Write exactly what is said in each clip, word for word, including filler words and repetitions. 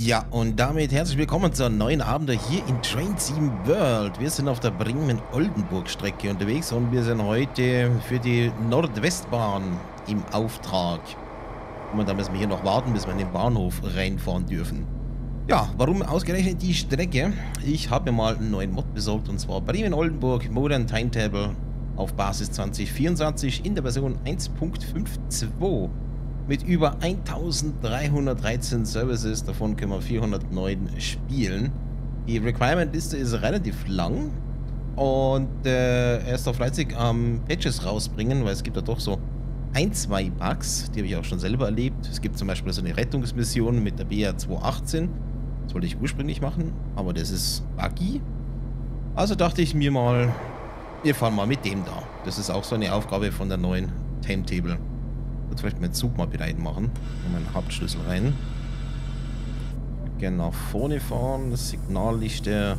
Ja, und damit herzlich willkommen zur neuen Abende hier in Train Team World. Wir sind auf der Bremen-Oldenburg-Strecke unterwegs und wir sind heute für die Nordwestbahn im Auftrag. Und da müssen wir hier noch warten, bis wir in den Bahnhof reinfahren dürfen. Ja, warum ausgerechnet die Strecke? Ich habe mir mal einen neuen Mod besorgt, und zwar Bremen-Oldenburg Modern Timetable auf Basis zwanzig vierundzwanzig in der Version eins Punkt fünf Punkt zwei. Mit über eintausenddreihundertdreizehn Services, davon können wir vierhundertneun spielen. Die Requirement-Liste ist relativ lang und äh, er ist auch fleißig am ähm, Patches rausbringen, weil es gibt da doch so ein, zwei Bugs, die habe ich auch schon selber erlebt. Es gibt zum Beispiel so eine Rettungsmission mit der B R zweihundertachtzehn. Das wollte ich ursprünglich machen, aber das ist buggy. Also dachte ich mir mal, wir fahren mal mit dem da. Das ist auch so eine Aufgabe von der neuen Timetable. Ich würde vielleicht meinen Zug mal bereit machen. Und meinen Hauptschlüssel rein. Gerne nach vorne fahren. Das Signallichter.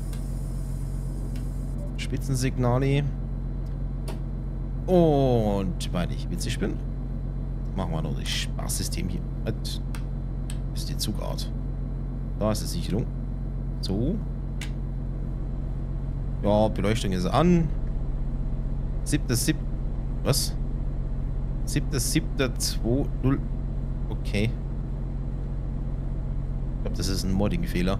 Spitzensignale. Und weil ich witzig bin, machen wir noch das Spaßsystem hier. Das ist die Zugart. Da ist die Sicherung. So. Ja, Beleuchtung ist an. Siebter, siebter. Was? siebter siebter zweihundert. Okay. Ich glaube, das ist ein Modding-Fehler.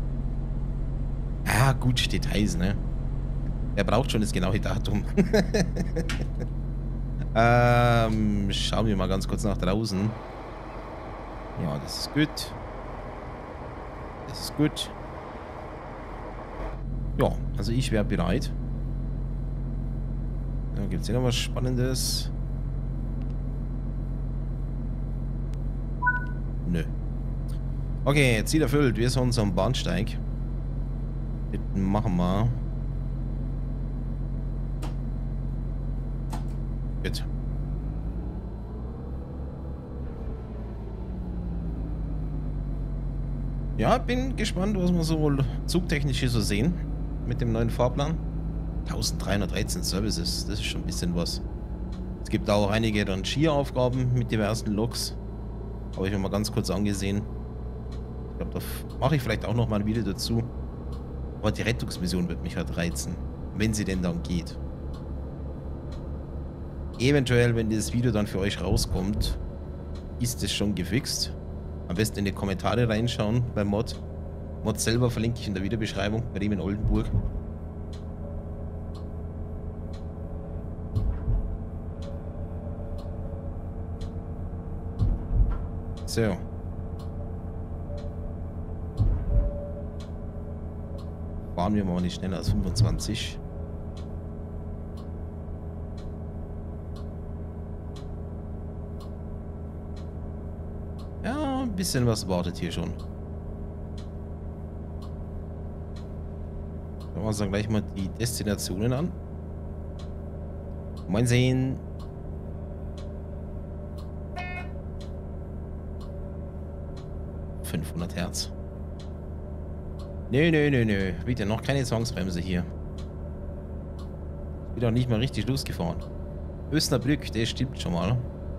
Ah, gut, Details, ne? Er braucht schon das genaue Datum. ähm, schauen wir mal ganz kurz nach draußen. Ja, das ist gut. Das ist gut. Ja, also ich wäre bereit. Da gibt es hier noch was Spannendes. Nö. Okay, Ziel erfüllt. Wir sind am Bahnsteig. Das machen wir. Gut. Ja, bin gespannt, was wir so zugtechnisch hier so sehen. Mit dem neuen Fahrplan. eintausenddreihundertdreizehn Services. Das ist schon ein bisschen was. Es gibt auch einige Rangieraufgaben mit diversen Loks. Habe ich mir mal ganz kurz angesehen. Ich glaube, da mache ich vielleicht auch noch mal ein Video dazu. Aber die Rettungsmission wird mich halt reizen. Wenn sie denn dann geht. Eventuell, wenn dieses Video dann für euch rauskommt, ist es schon gefixt. Am besten in die Kommentare reinschauen beim Mod. Mod selber verlinke ich in der Videobeschreibung. Bremen Oldenburg. So. Fahren wir mal nicht schneller als fünfundzwanzig. Ja, ein bisschen was wartet hier schon. Schauen wir uns dann gleich mal die Destinationen an. Moin sehen. fünfhundert Hertz. Nö, nö, nö, nö. Bitte noch keine Zwangsbremse hier. Ich bin doch nicht mal richtig losgefahren. Österbrück, der stimmt schon mal.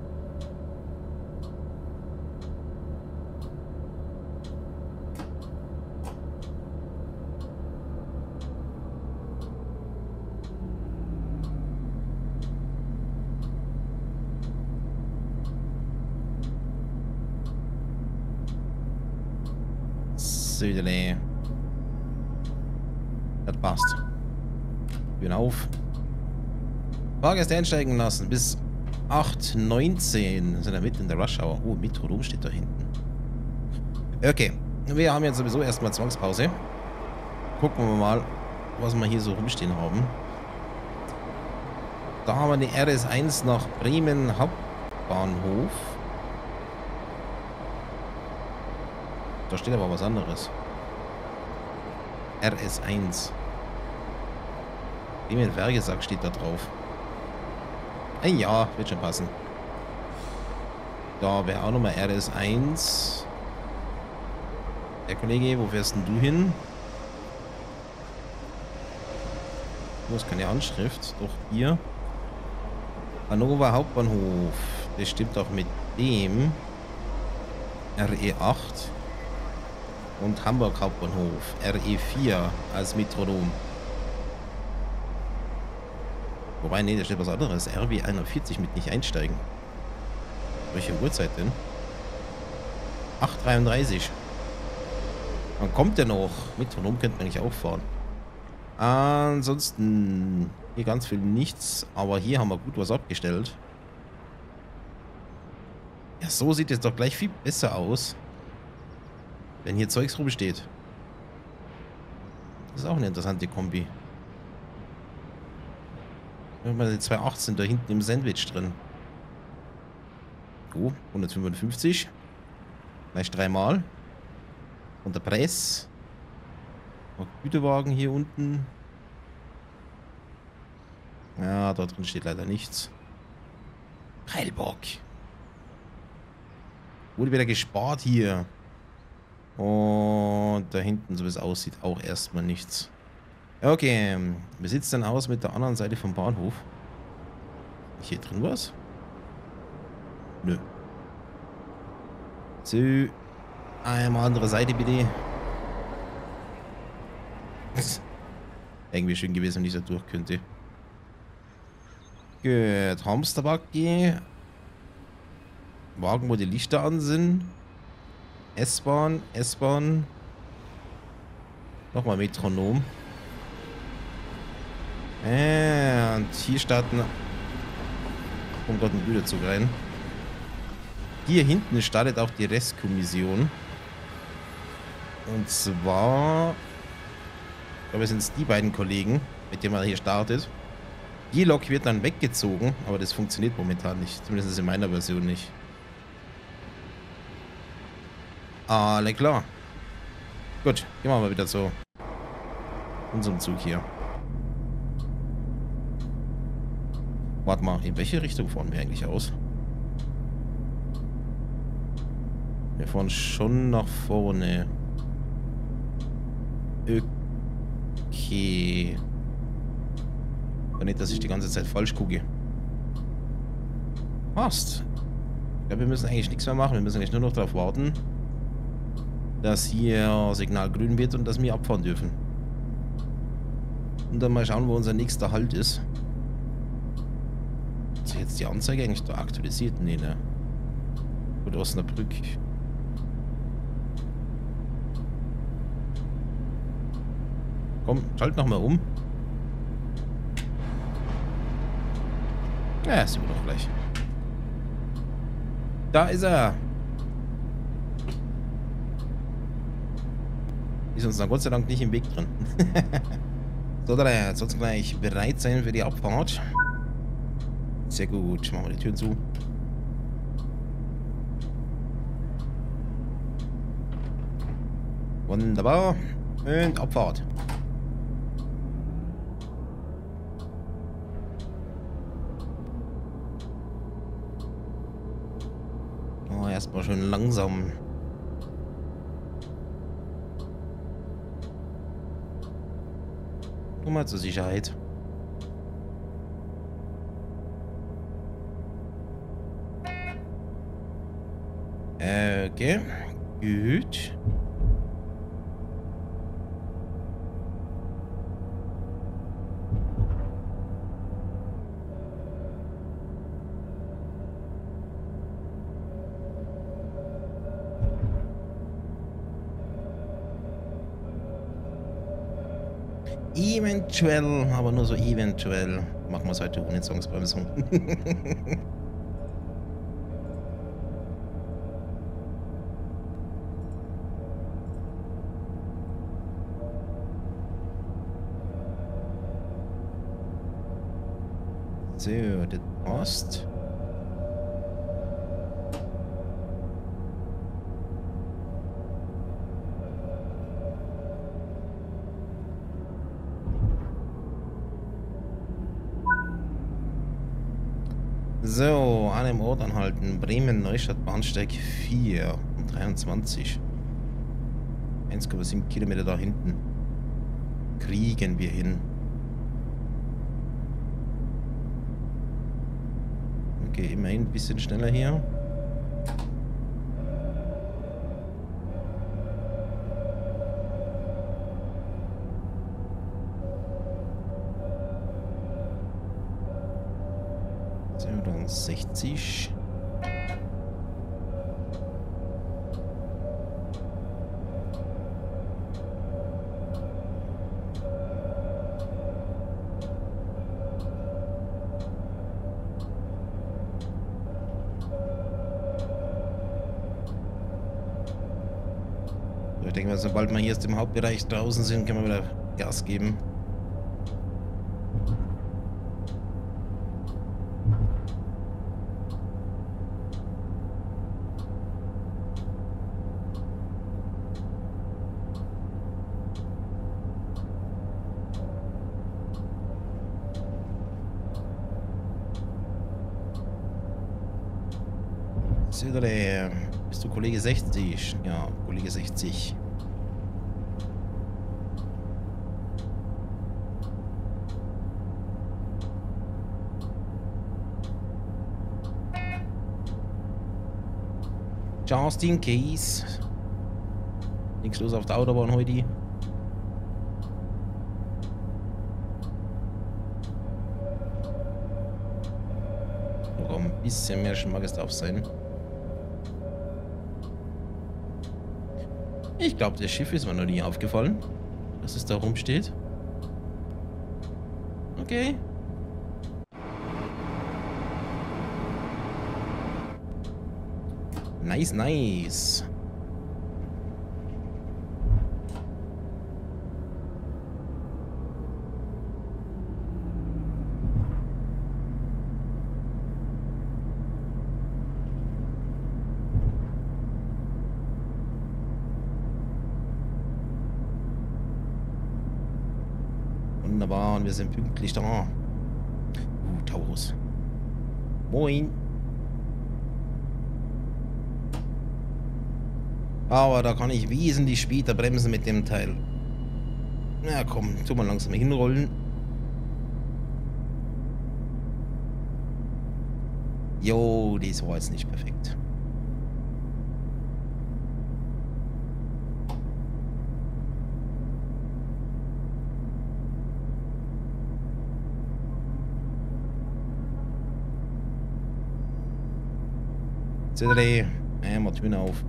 Söderle. Das passt. Bühne auf. Fahrgäste einsteigen lassen. Bis acht neunzehn. Sind wir mitten in der Rush Hour. Oh, Metronom steht da hinten. Okay. Wir haben jetzt sowieso erstmal Zwangspause. Gucken wir mal, was wir hier so rumstehen haben. Da haben wir die R S eins nach Bremen Hauptbahnhof. Da steht aber was anderes. R S eins. Bremen Wergesack steht da drauf. Ein ja, wird schon passen. Da wäre auch nochmal R S eins. Der Kollege, wo fährst denn du hin? Du hast keine Anschrift. Doch hier. Hannover Hauptbahnhof. Das stimmt auch mit dem. R E acht. Und Hamburg Hauptbahnhof. R E vier als Metronom. Wobei, nee, da steht was anderes. R W einundvierzig mit nicht einsteigen. Welche Uhrzeit denn? acht Uhr dreiunddreißig. Wann kommt der noch? Metronom könnte man nicht auch fahren. Ansonsten hier ganz viel nichts. Aber hier haben wir gut was abgestellt. Ja, so sieht es doch gleich viel besser aus. Wenn hier Zeugs rumsteht. Das ist auch eine interessante Kombi. Wir haben die zwei achtzehn da hinten im Sandwich drin. Oh, hundertfünfundfünfzig. Gleich dreimal. Und der Press. Noch Güterwagen hier unten. Ja, da drin steht leider nichts. Heilbock. Wurde wieder gespart hier. Und da hinten, so wie es aussieht, auch erstmal nichts. Okay, wie sieht es denn aus mit der anderen Seite vom Bahnhof? Hier drin was? Nö. So. Einmal andere Seite bitte. Irgendwie schön gewesen, wenn ich da durch könnte. Gut, Hamsterbacke. Wagen, wo die Lichter an sind. S-Bahn, S-Bahn. Nochmal Metronom. Äh, und hier starten. Kommt gerade ein Güterzug rein. Hier hinten startet auch die Rescue-Mission. Und zwar, ich glaube, es sind die beiden Kollegen, mit denen man hier startet. Die Lok wird dann weggezogen, aber das funktioniert momentan nicht. Zumindest in meiner Version nicht. Alle klar. Gut, gehen wir mal wieder zu unserem Zug hier. Warte mal, in welche Richtung fahren wir eigentlich aus? Wir fahren schon nach vorne. Okay. Aber nicht, dass ich die ganze Zeit falsch gucke. Passt. Ich glaube, wir müssen eigentlich nichts mehr machen. Wir müssen eigentlich nur noch darauf warten, dass hier Signal grün wird und dass wir abfahren dürfen. Und dann mal schauen, wo unser nächster Halt ist. Ist jetzt die Anzeige eigentlich da aktualisiert? Nee, ne? Gut, Osnabrück. Komm, schalt nochmal um. Ja, sehen wir doch gleich. Da ist er. Ist uns dann Gott sei Dank nicht im Weg drin. So, da jetzt soll es gleich bereit sein für die Abfahrt. Sehr gut. Machen wir die Türen zu. Wunderbar. Und Abfahrt. Oh, erstmal schön langsam. Nur mal zur Sicherheit. Okay, gut. Eventuell, aber nur so eventuell, machen wir es heute ohne Zwangsbremsung. So, das passt. So, an dem Ort anhalten. Bremen, Neustadt, Bahnsteig vier und dreiundzwanzig. eins Komma sieben Kilometer da hinten. Kriegen wir hin. Okay, immerhin ein bisschen schneller hier. siebenundsechzig. Ich denke mal, sobald wir hier aus dem Hauptbereich draußen sind, können wir wieder Gas geben. Söderle, bist du Kollege sechzig? Ja, Kollege sechzig. Just in case. Nichts los auf der Autobahn heute. Noch ein bisschen mehr mag es darf sein. Ich glaube, das Schiff ist mir noch nie aufgefallen, dass es da rumsteht. Okay. Nice, nice. Wunderbar, und wir sind pünktlich da. Uh, Taurus. Moin. Aber da kann ich wesentlich später bremsen mit dem Teil. Na komm, tu mal langsam hinrollen. Jo, das war jetzt nicht perfekt. Zedere, einmal Türen auf.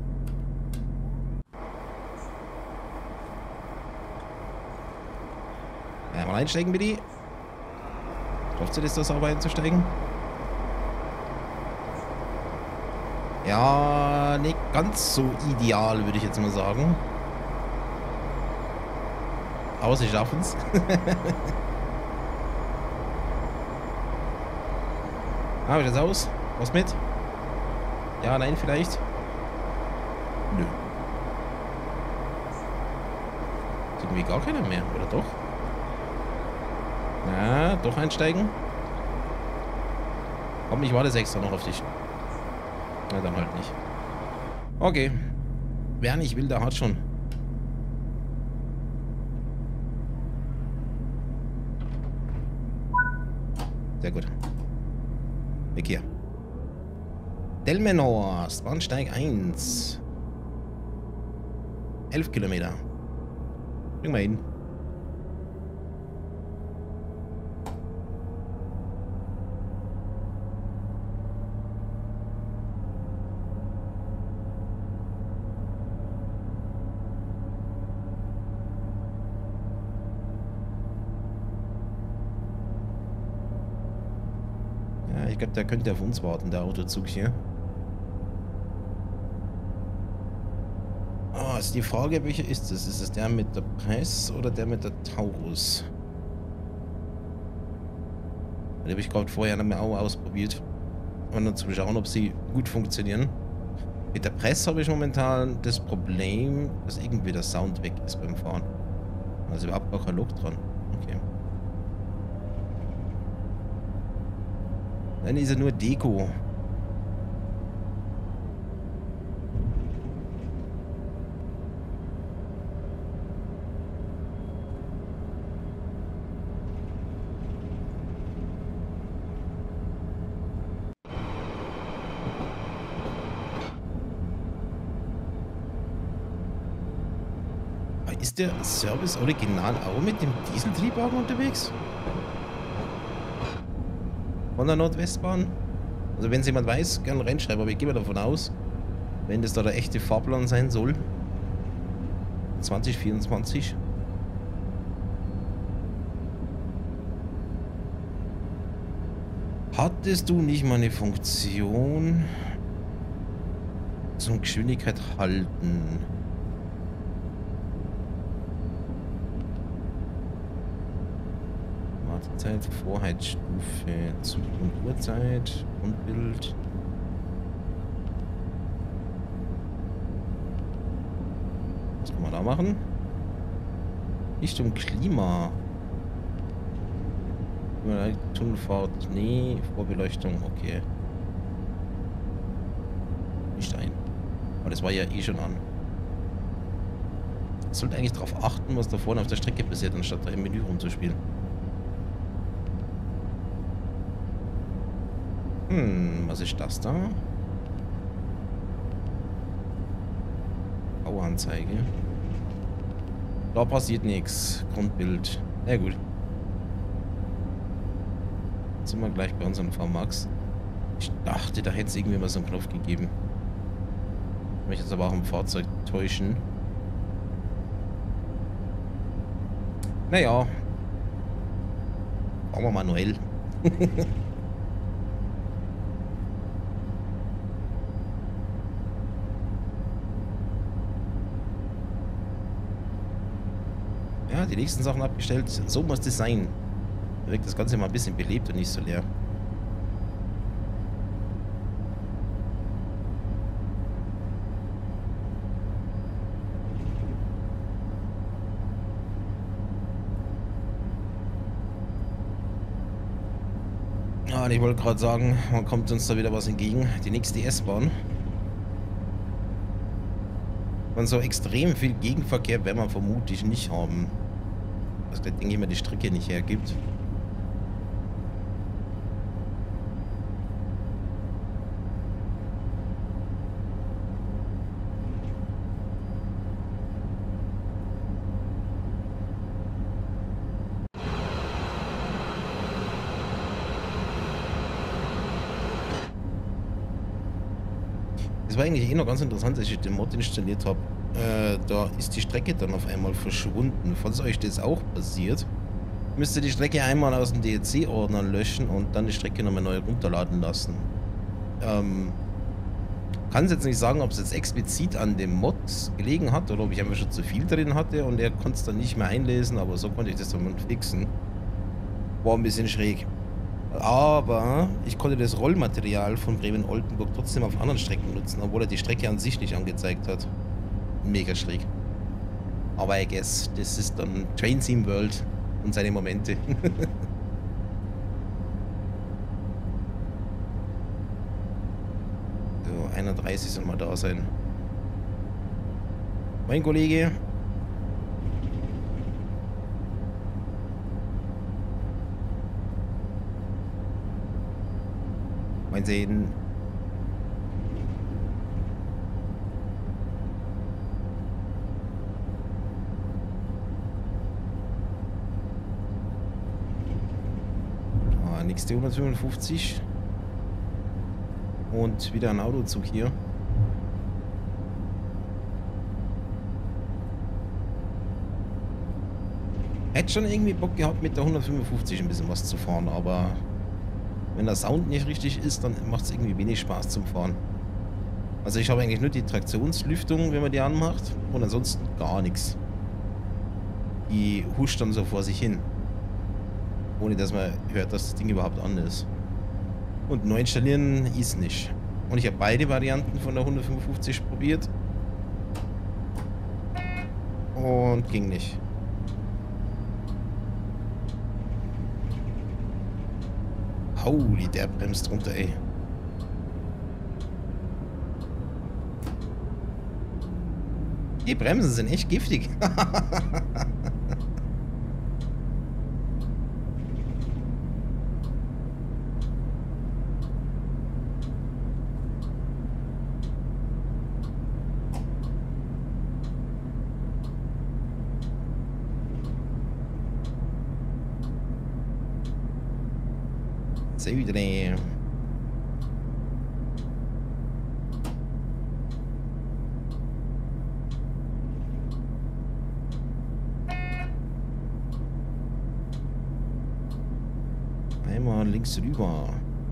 Einmal einsteigen, bitte. Schafft sie das, da sauber einzusteigen? Ja, nicht ganz so ideal, würde ich jetzt mal sagen. Aber sie schaffen es. Ah, wie sieht's aus? Was mit? Ja, nein, vielleicht? Nö. Ist irgendwie gar keiner mehr, oder doch? Na, doch einsteigen? Komm, ich warte extra noch auf dich. Na, dann halt nicht. Okay. Wer nicht will, der hat schon. Sehr gut. Weg hier. Delmenhor, Bahnsteig eins. elf Kilometer. Bring mal hin. Ja, ich glaube, der könnte auf uns warten, der Autozug hier. Ah, ist die Frage, welcher ist es? Ist es der mit der Press oder der mit der Taurus? Den habe ich gerade vorher noch mal auch ausprobiert. Und dann zu schauen, ob sie gut funktionieren. Mit der Press habe ich momentan das Problem, dass irgendwie der Sound weg ist beim Fahren. Also überhaupt gar kein Log dran. Okay. Dann ist er nur Deko. Ist der Service original auch mit dem Dieseltriebwagen unterwegs? Von der Nordwestbahn? Also wenn es jemand weiß, gerne reinschreiben, aber ich gehe mal davon aus, wenn das da der echte Fahrplan sein soll, zwanzig vierundzwanzig. Hattest du nicht mal eine Funktion zum Geschwindigkeit halten? Wartezeit, Vorheitsstufe, Zug und Uhrzeit, Grundbild. Was kann man da machen? Richtung Klima. Tunnelfahrt, nee, Vorbeleuchtung, okay. Nicht ein. Aber das war ja eh schon an. Ich sollte eigentlich darauf achten, was da vorne auf der Strecke passiert, anstatt da im Menü rumzuspielen. Hm, was ist das da? Bauanzeige. Da passiert nichts. Grundbild. Na gut. Jetzt sind wir gleich bei unserem V Max. Ich dachte, da hätte es irgendwie mal so einen Knopf gegeben. Ich möchte jetzt aber auch im Fahrzeug täuschen. Naja. Fahren wir manuell. Ja, die nächsten Sachen abgestellt. So muss das sein. Da wirkt das Ganze mal ein bisschen belebt und nicht so leer. Ja, und ich wollte gerade sagen, man kommt uns da wieder was entgegen. Die nächste S-Bahn. Und so extrem viel Gegenverkehr werden wir vermutlich nicht haben. Was, also, denke ich mal, die Strecke nicht hergibt. Das war eigentlich eh noch ganz interessant, als ich den Mod installiert habe. Äh, da ist die Strecke dann auf einmal verschwunden. Falls euch das auch passiert, müsst ihr die Strecke einmal aus dem D L C-Ordner löschen und dann die Strecke nochmal neu runterladen lassen. Ähm, kann es jetzt nicht sagen, ob es jetzt explizit an dem Mod gelegen hat oder ob ich einfach schon zu viel drin hatte und er konnte es dann nicht mehr einlesen, aber so konnte ich das dann fixen. War ein bisschen schräg. Aber ich konnte das Rollmaterial von Bremen-Oldenburg trotzdem auf anderen Strecken nutzen, obwohl er die Strecke an sich nicht angezeigt hat. Mega schräg. Aber I guess, das ist dann Train Sim World und seine Momente. So, einunddreißig soll mal da sein. Mein Kollege. Mal sehen. Ah, nächste hundertfünfundfünfzig. Und wieder ein Autozug hier. Hätte schon irgendwie Bock gehabt, mit der hundertfünfundfünfzig ein bisschen was zu fahren, aber wenn der Sound nicht richtig ist, dann macht es irgendwie wenig Spaß zum Fahren. Also ich habe eigentlich nur die Traktionslüftung, wenn man die anmacht, und ansonsten gar nichts. Die huscht dann so vor sich hin. Ohne dass man hört, dass das Ding überhaupt an ist. Und neu installieren ist nicht. Und ich habe beide Varianten von der hundertfünfundfünfzig probiert. Und ging nicht. Holy, der bremst runter, ey. Die Bremsen sind echt giftig. So, einmal links rüber.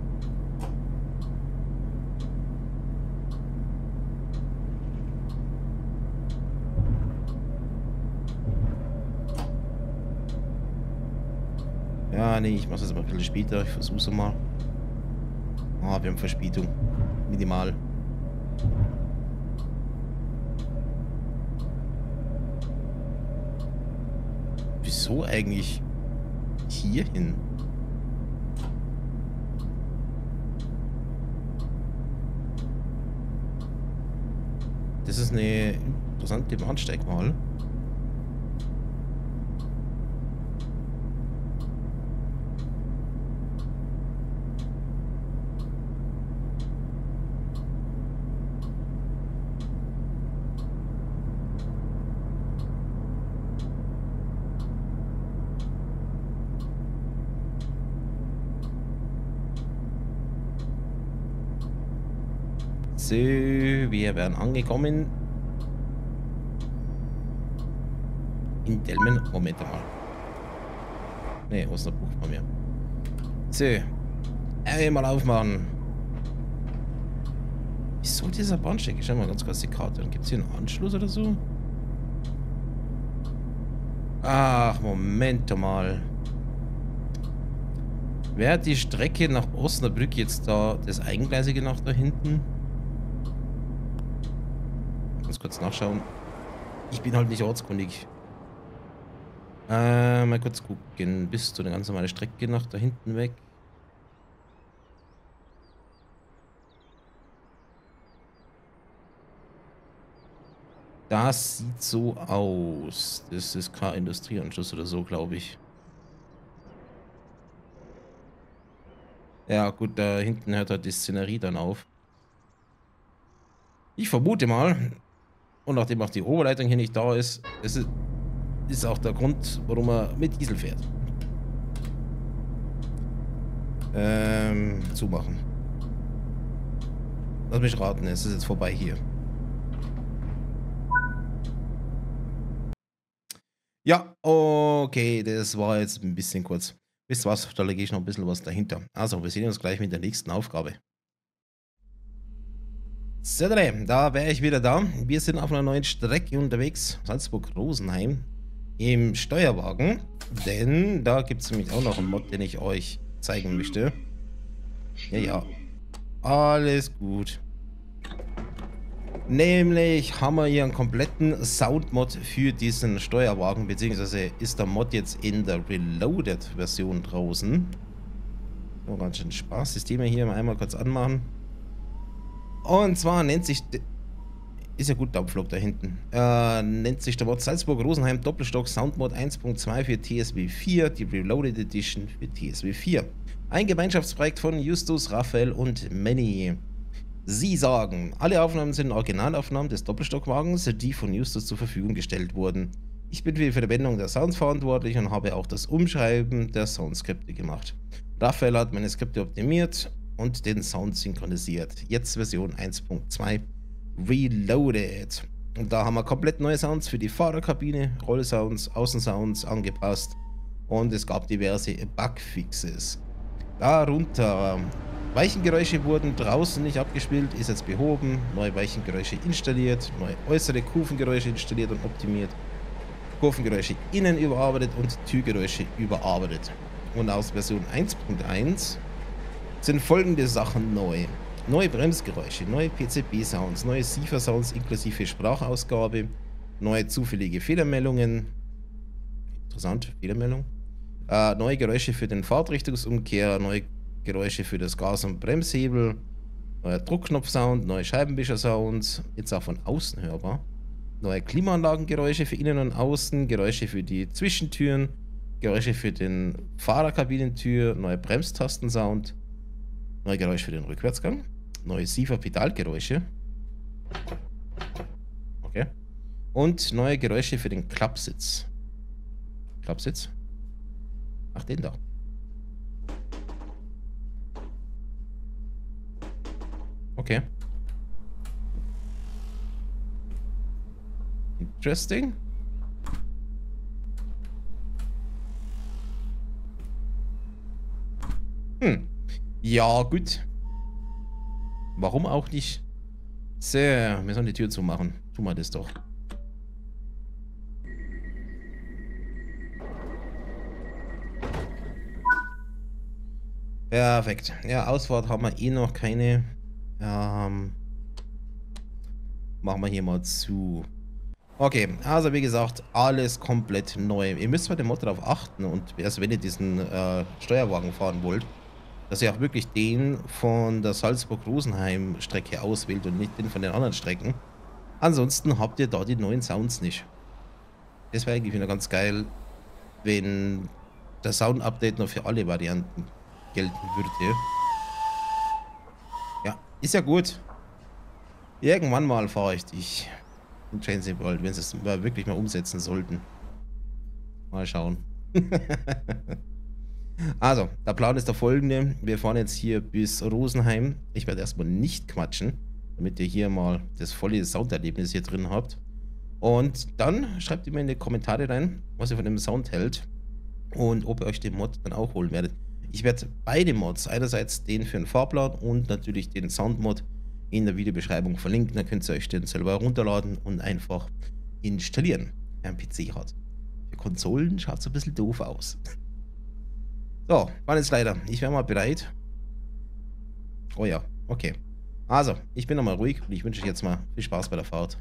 Ja, nee, ich mach's jetzt mal ein bisschen später. Ich versuch's mal. Ah, wir haben Verspätung. Minimal. Wieso eigentlich hier hin? Das ist eine interessante Bahnsteigwahl. So, wir werden angekommen. In Delmen. Moment mal. Ne, Osnabrück bei mir. So. Einmal aufmachen. Wieso dieser Bahnsteig? Ich schau mal ganz kurz die Karte. Dann gibt es hier einen Anschluss oder so. Ach, Moment mal. Wäre die Strecke nach Osnabrück jetzt da das Eingleisige nach da hinten? Ganz kurz nachschauen. Ich bin halt nicht ortskundig. Äh, mal kurz gucken. Bis zu der ganz normalen Strecke nach da hinten weg. Das sieht so aus. Das ist kein Industrieanschluss oder so, glaube ich. Ja, gut, da hinten hört halt die Szenerie dann auf. Ich vermute mal, und nachdem auch die Oberleitung hier nicht da ist, das ist, ist auch der Grund, warum er mit Diesel fährt. Ähm, zumachen. Lass mich raten, es ist jetzt vorbei hier. Ja, okay, das war jetzt ein bisschen kurz. Wisst ihr was, da lege ich noch ein bisschen was dahinter. Also, wir sehen uns gleich mit der nächsten Aufgabe. So, da wäre ich wieder da. Wir sind auf einer neuen Strecke unterwegs. Salzburg-Rosenheim. Im Steuerwagen. Denn da gibt es nämlich auch noch einen Mod, den ich euch zeigen möchte. Ja, ja. Alles gut. Nämlich haben wir hier einen kompletten Soundmod für diesen Steuerwagen, beziehungsweise ist der Mod jetzt in der Reloaded-Version draußen. Oh, ganz schön Spaß. Das Thema hier mal einmal kurz anmachen. Und zwar nennt sich... Ist ja gut, Dampflok da hinten. Äh, nennt sich der Mod Salzburg-Rosenheim Doppelstock Soundmod eins Punkt zwei für T S W vier, die Reloaded Edition für T S W vier. Ein Gemeinschaftsprojekt von Justus, Raphael und Manny. Sie sagen, alle Aufnahmen sind Originalaufnahmen des Doppelstockwagens, die von Justus zur Verfügung gestellt wurden. Ich bin für die Verwendung der Sounds verantwortlich und habe auch das Umschreiben der Soundskripte gemacht. Raphael hat meine Skripte optimiert und den Sound synchronisiert. Jetzt Version eins Punkt zwei Reloaded. Und da haben wir komplett neue Sounds für die Fahrerkabine, Rollsounds, Außensounds angepasst und es gab diverse Bugfixes. Darunter Weichengeräusche wurden draußen nicht abgespielt, ist jetzt behoben, neue Weichengeräusche installiert, neue äußere Kurvengeräusche installiert und optimiert, Kurvengeräusche innen überarbeitet und Türgeräusche überarbeitet. Und aus Version eins Punkt eins sind folgende Sachen neu. Neue Bremsgeräusche, neue P C B-Sounds, neue S I F A-Sounds inklusive Sprachausgabe, neue zufällige Fehlermeldungen, interessant, Fehlermeldung, äh, neue Geräusche für den Fahrtrichtungsumkehr, neue Geräusche für das Gas- und Bremshebel, neuer Druckknopf-Sound, neue Scheibenwischer-Sounds, jetzt auch von außen hörbar, neue Klimaanlagengeräusche für innen und außen, Geräusche für die Zwischentüren, Geräusche für den Fahrerkabinentür, neue Bremstasten-Sound, neue Geräusche für den Rückwärtsgang, neue S I F A-Pedalgeräusche, okay, und neue Geräusche für den Klappsitz. Klappsitz? Ach, den da. Okay. Interesting. Hm. Ja, gut. Warum auch nicht? So, wir sollen die Tür zumachen. Tu mal das doch. Perfekt. Ja, Ausfahrt haben wir eh noch keine. Ähm, machen wir hier mal zu. Okay, also wie gesagt, alles komplett neu. Ihr müsst bei dem Mod darauf achten und erst wenn ihr diesen äh, Steuerwagen fahren wollt, dass ihr auch wirklich den von der Salzburg-Rosenheim-Strecke auswählt und nicht den von den anderen Strecken. Ansonsten habt ihr da die neuen Sounds nicht. Das wäre eigentlich wieder ganz geil, wenn das Sound-Update noch für alle Varianten gelten würde. Ja, ist ja gut. Irgendwann mal fahre ich dich in Train Sim World, wenn sie es mal wirklich mal umsetzen sollten. Mal schauen. Also, der Plan ist der folgende. Wir fahren jetzt hier bis Rosenheim. Ich werde erstmal nicht quatschen, damit ihr hier mal das volle Sounderlebnis hier drin habt. Und dann schreibt ihr mir in die Kommentare rein, was ihr von dem Sound hält und ob ihr euch den Mod dann auch holen werdet. Ich werde beide Mods, einerseits den für den Fahrplan und natürlich den Soundmod, in der Videobeschreibung verlinken. Dann könnt ihr euch den selber runterladen und einfach installieren, wer einen P C hat. Für Konsolen schaut es ein bisschen doof aus. So, war jetzt leider. Ich wäre mal bereit. Oh ja, okay. Also, ich bin nochmal ruhig und ich wünsche euch jetzt mal viel Spaß bei der Fahrt.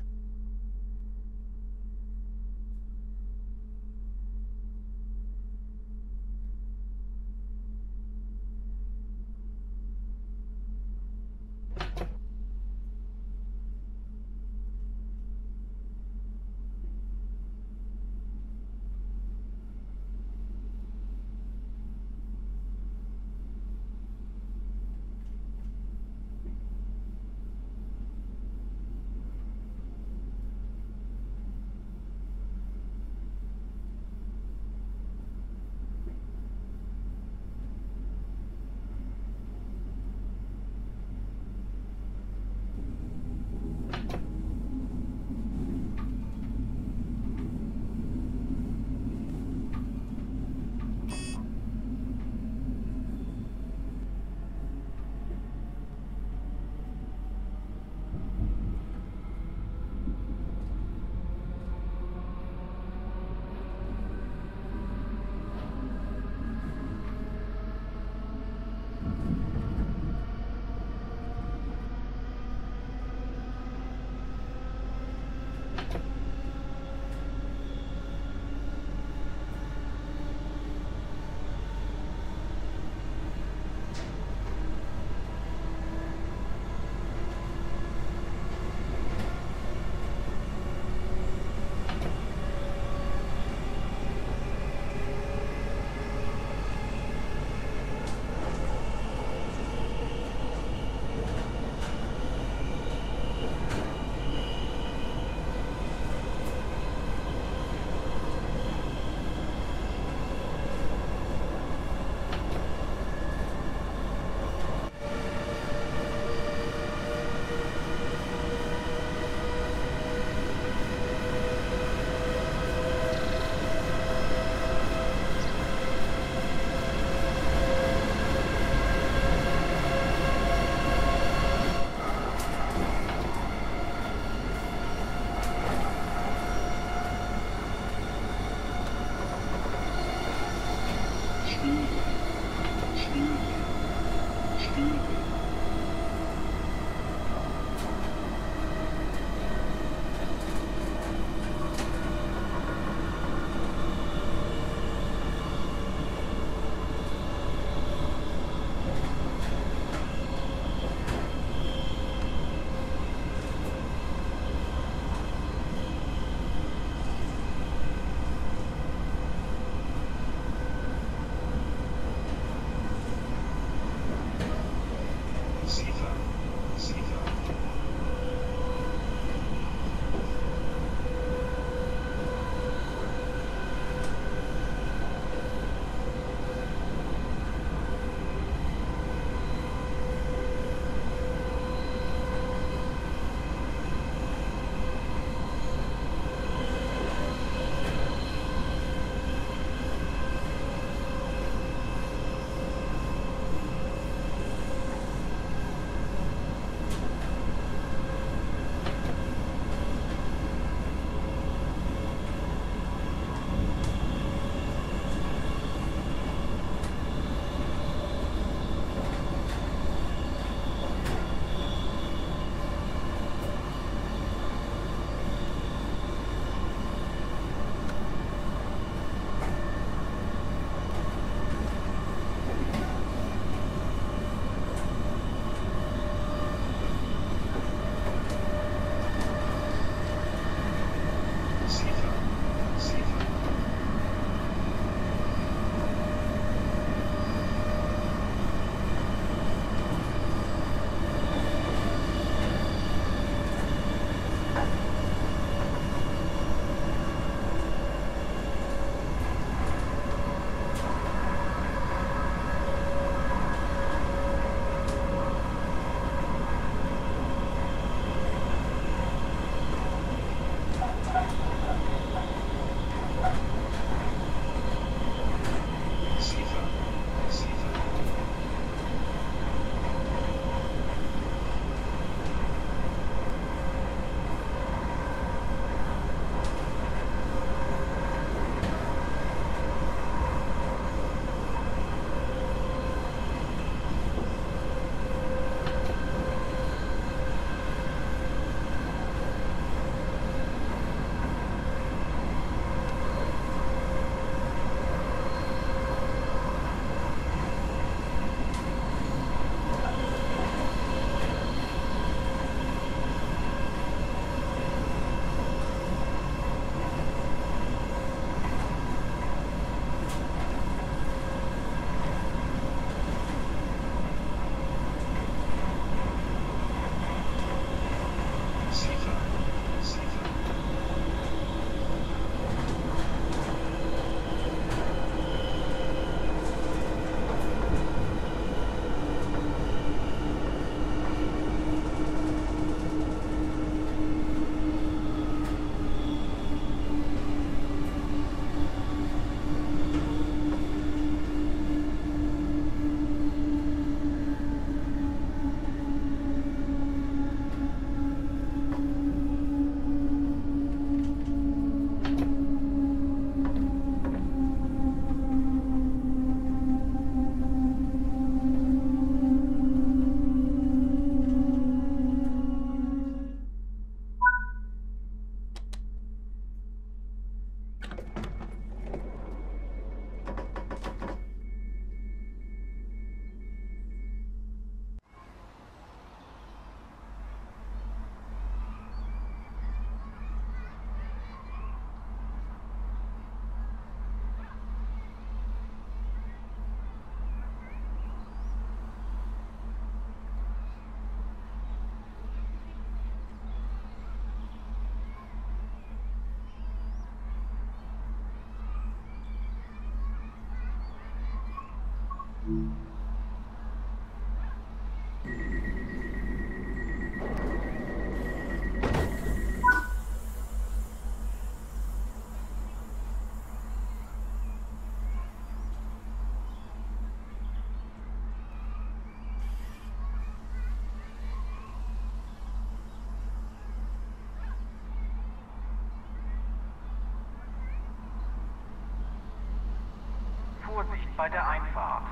Vorsicht bei der Einfahrt.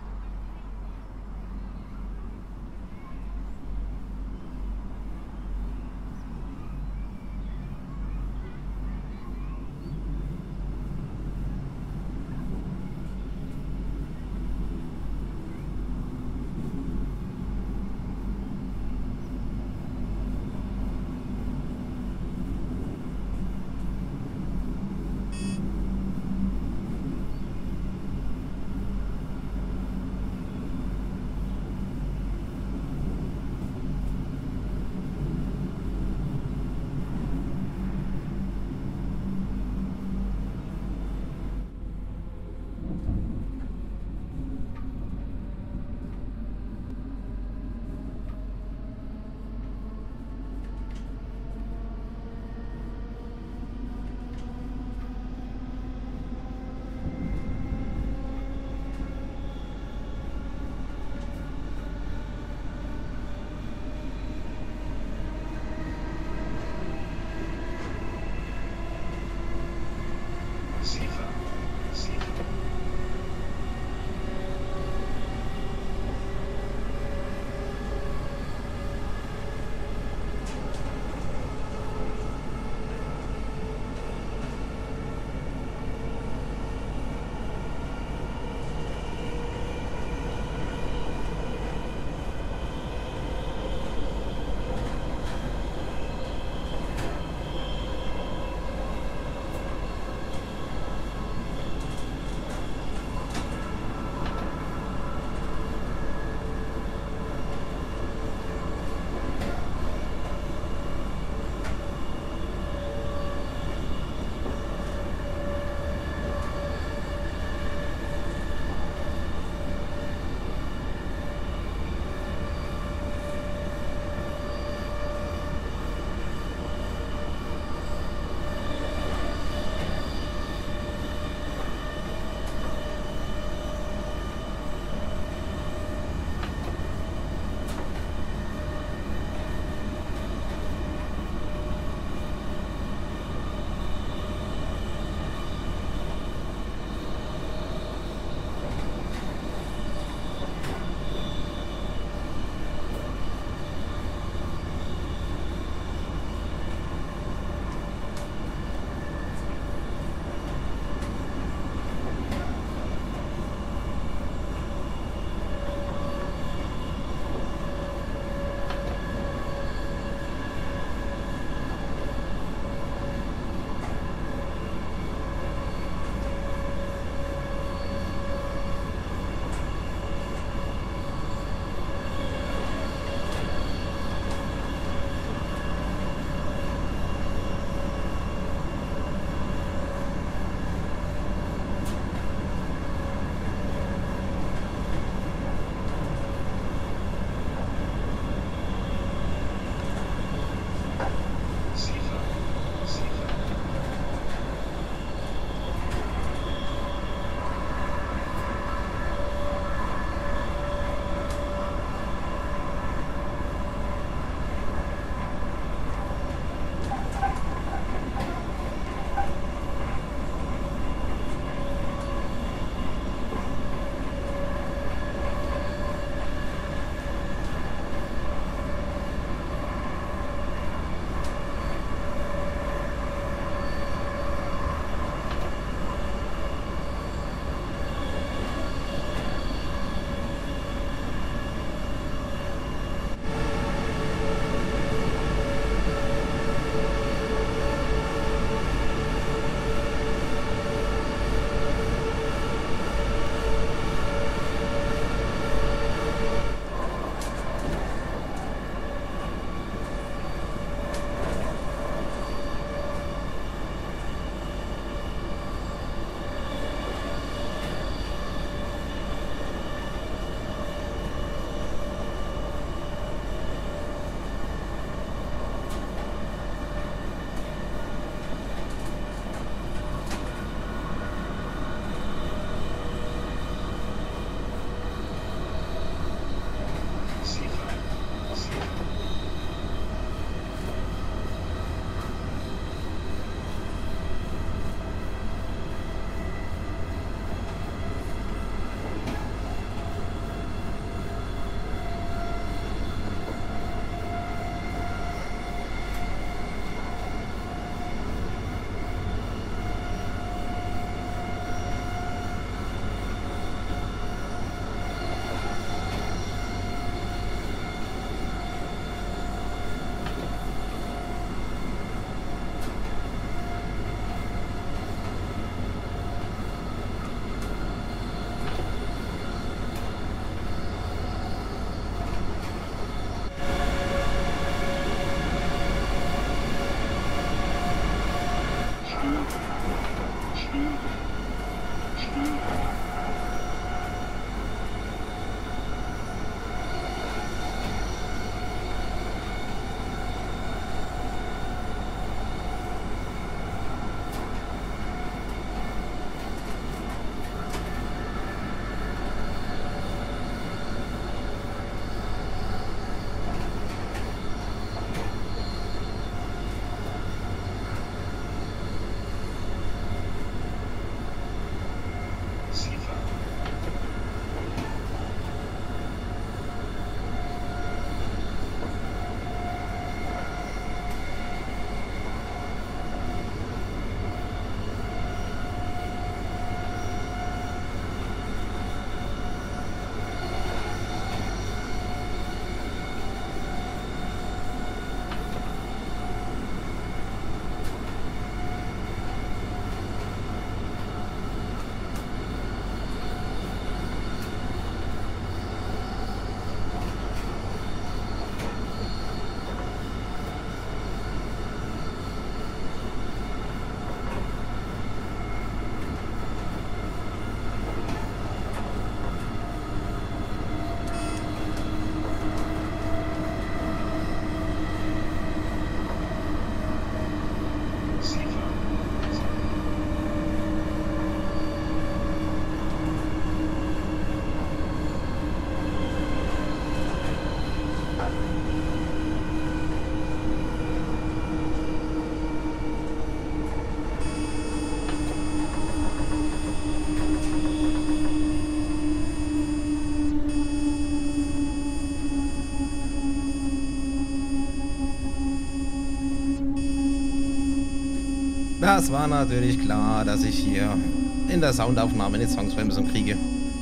Das war natürlich klar, dass ich hier in der Soundaufnahme eine Zwangsbremsung kriege.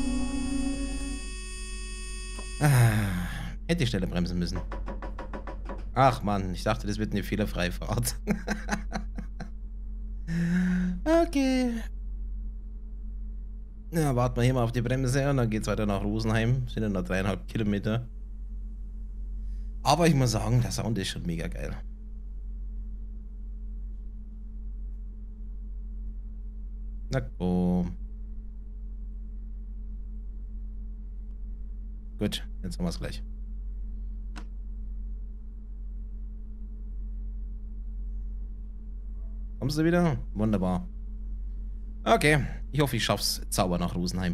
Ah, hätte ich schneller bremsen müssen. Ach Mann, ich dachte, das wird eine fehlerfreie Fahrt. Okay. Ja, warten wir hier mal auf die Bremse und dann geht's weiter nach Rosenheim. Sind ja noch dreieinhalb Kilometer. Aber ich muss sagen, der Sound ist schon mega geil. Na komm. Gut, jetzt haben wir es gleich. Kommst du wieder? Wunderbar. Okay, ich hoffe, ich schaff's sauber nach Rosenheim.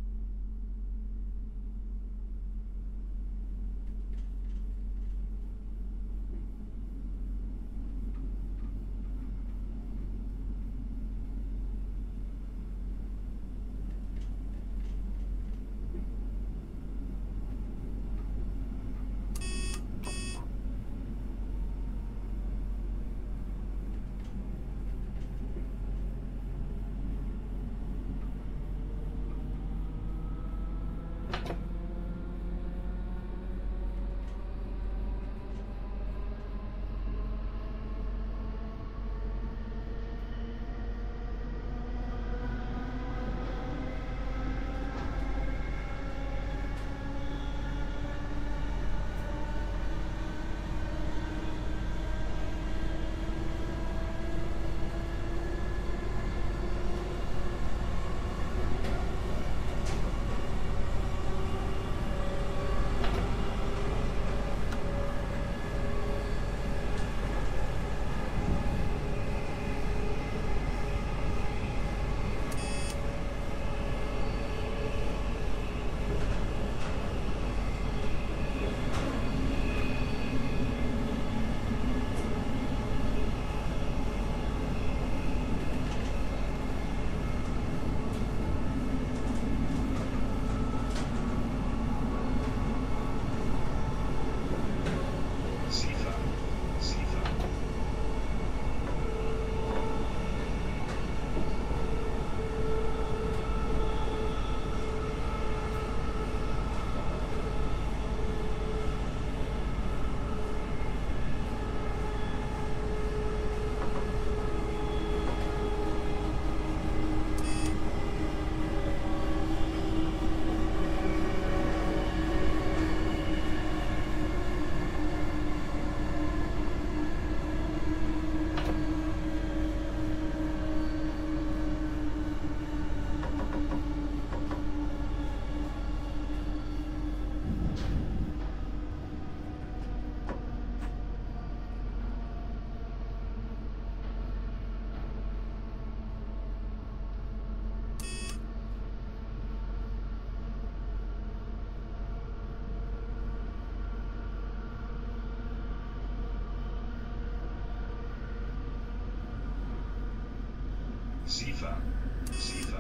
Sifa, Sifa.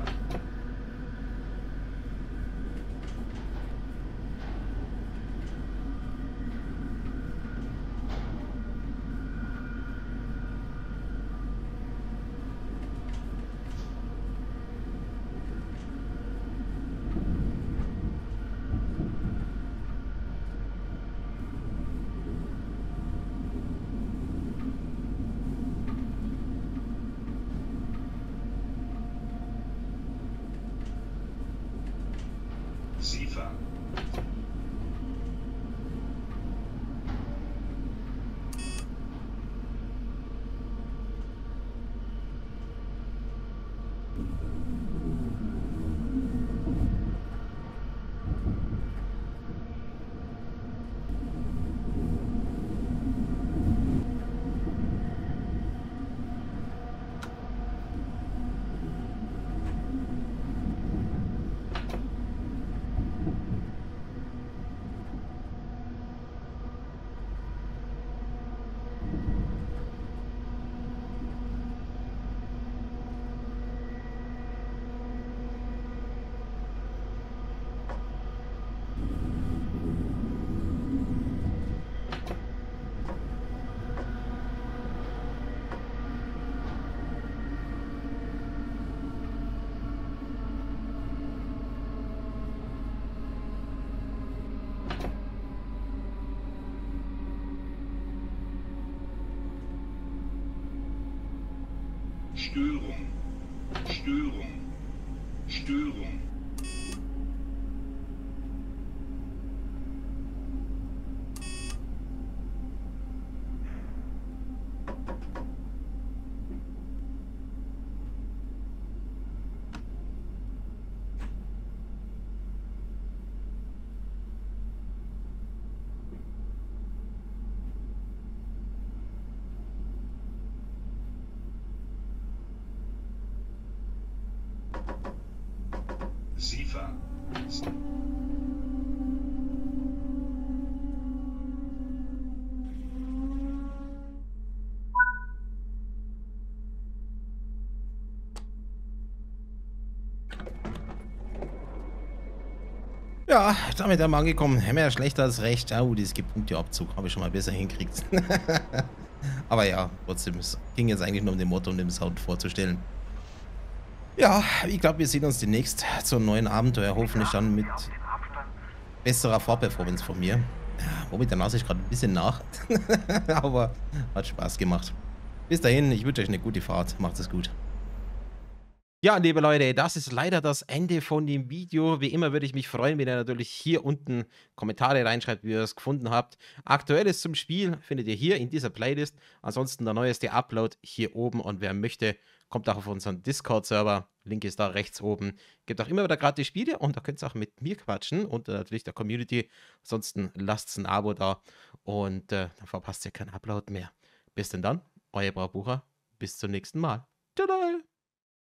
Sifa. Störung, Störung, Störung. SIFA. Ja, damit haben wir angekommen. Mehr schlechter als recht. Oh, dieses Punkteabzug habe ich schon mal besser hinkriegt. Aber ja, trotzdem, es ging jetzt eigentlich nur um den Motto und den Sound vorzustellen. Ja, ich glaube, wir sehen uns demnächst zum neuen Abenteuer. Hoffentlich dann mit besserer Fahrperformance von mir. Ja, momentan lasse ich gerade ein bisschen nach. Aber hat Spaß gemacht. Bis dahin, ich wünsche euch eine gute Fahrt. Macht es gut. Ja, liebe Leute, das ist leider das Ende von dem Video. Wie immer würde ich mich freuen, wenn ihr natürlich hier unten Kommentare reinschreibt, wie ihr es gefunden habt. Aktuelles zum Spiel findet ihr hier in dieser Playlist. Ansonsten der neueste Upload hier oben. Und wer möchte, kommt auch auf unseren Discord-Server. Link ist da rechts oben. Gibt auch immer wieder gratis Spiele und da könnt ihr auch mit mir quatschen und äh, natürlich der Community. Ansonsten lasst ein Abo da und äh, dann verpasst ihr keinen Upload mehr. Bis denn dann, euer Braubucher. Bis zum nächsten Mal. Tada!